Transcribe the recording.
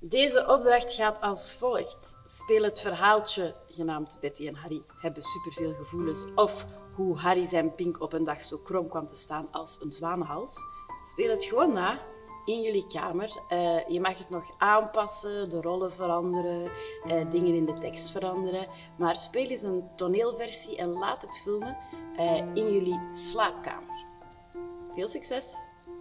Deze opdracht gaat als volgt. Speel het verhaaltje, genaamd Betty en Harry hebben superveel gevoelens, of hoe Harry zijn pink op een dag zo krom kwam te staan als een zwanenhals. Speel het gewoon na in jullie kamer. Je mag het nog aanpassen, de rollen veranderen, dingen in de tekst veranderen. Maar speel eens een toneelversie en laat het filmen in jullie slaapkamer. Veel succes!